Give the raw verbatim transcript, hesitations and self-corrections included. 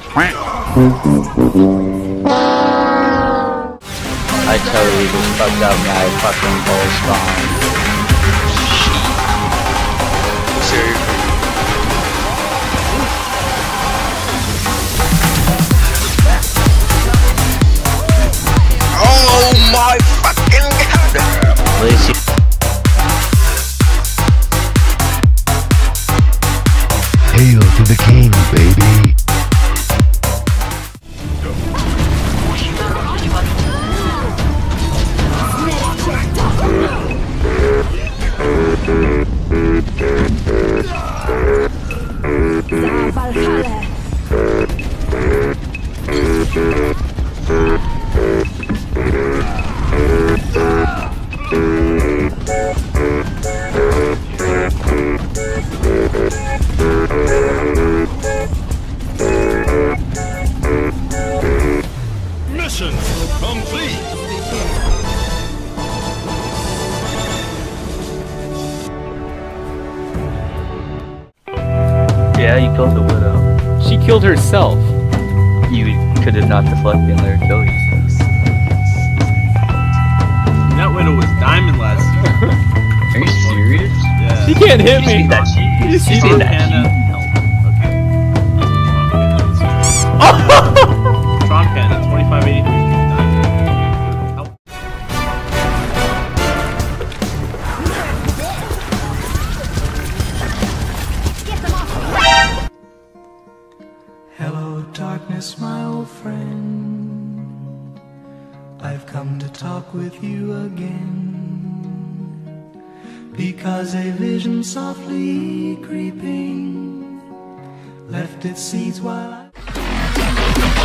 I totally just fucked up my fucking whole spawn. Shit. Oh my fucking god! At least you Hail to the king, baby! Mission complete! Yeah, you killed the widow. She killed herself. You could have not deflected and let her kill yourself. That widow was diamond last year. Are you serious? Yeah. She can't hit You me. see that she You see see that? that she Tron Panda, twenty-five eighty-three. Hello, darkness, my old friend. I've come to talk with you again. Because a vision softly creeping left its seeds while I